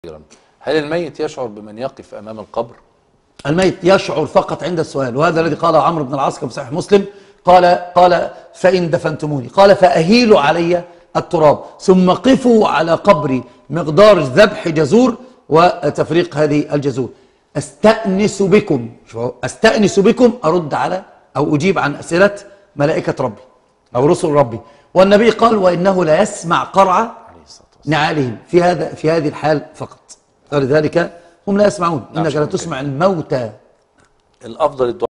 هل الميت يشعر بمن يقف أمام القبر؟ الميت يشعر فقط عند السؤال، وهذا الذي قاله عمرو بن العاص في صحيح مسلم. قال فإن دفنتموني قال فأهيلوا علي التراب ثم قفوا على قبري مقدار ذبح جزور وتفريق هذه الجزور. أستأنس بكم أرد على أو أجيب عن أسئلة ملائكة ربي أو رسل ربي. والنبي قال وإنه لا يسمع قرع نعالهم في هذه الحال فقط، ولذلك هم لا يسمعون. إنك لا تسمع الموتى. الأفضل الدعاء